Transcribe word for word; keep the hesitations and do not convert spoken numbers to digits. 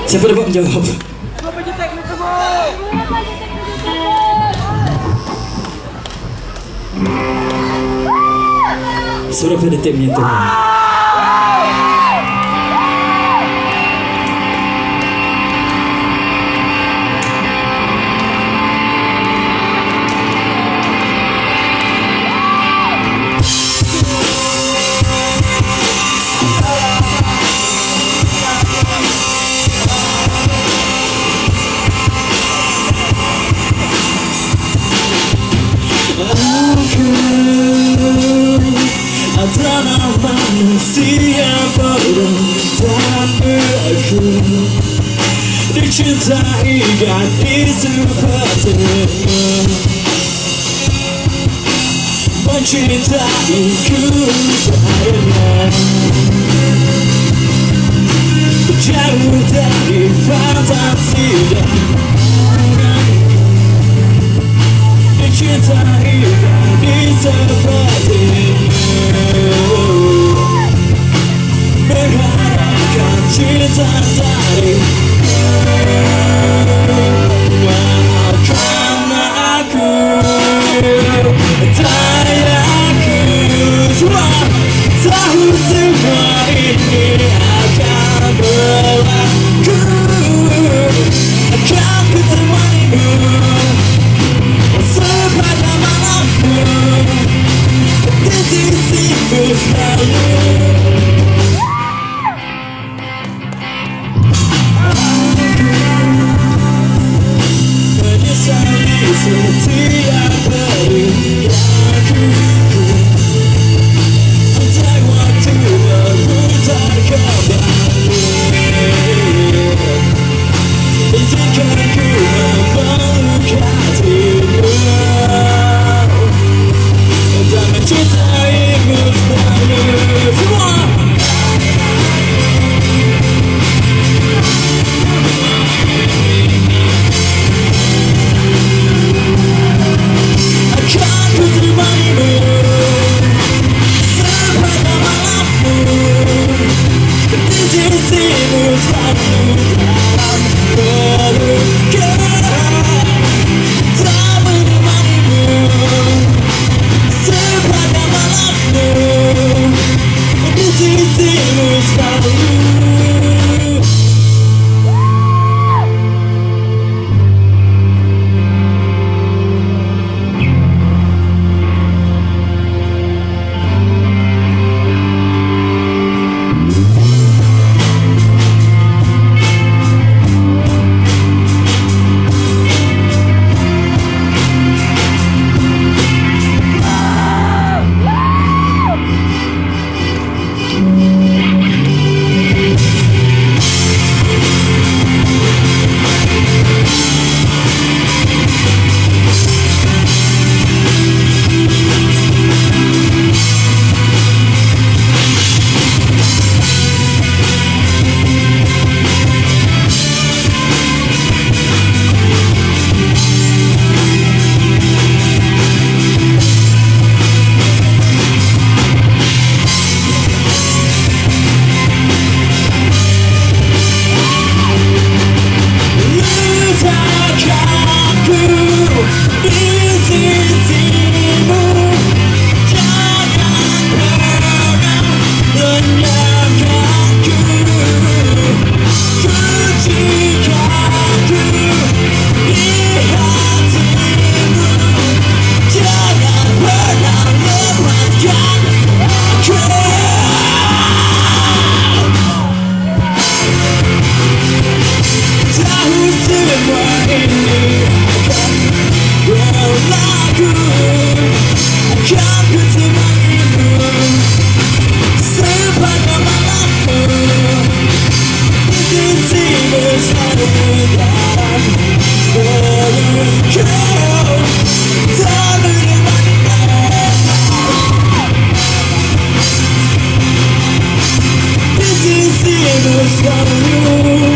Siapa dapat menjawab? Berapa juta kita semua? Suara pada tim yang Tuhan. Adalah manusia bodoh tapi aku dicintai gadis sepertimu, mencintaiku padanya jauh dari fantasi dan dicintai gadis sepertimu, mengharapkan cinta dari maafkan aku, tak aku tahu semua ini akan berlaku, akan kutemanimu sepanjang malammu di sisimu selalu. Setiap perilaku andai waktu berputar kembali, izinkan ku memeluk hatimu dan mencintaimu selalu. Semua This is the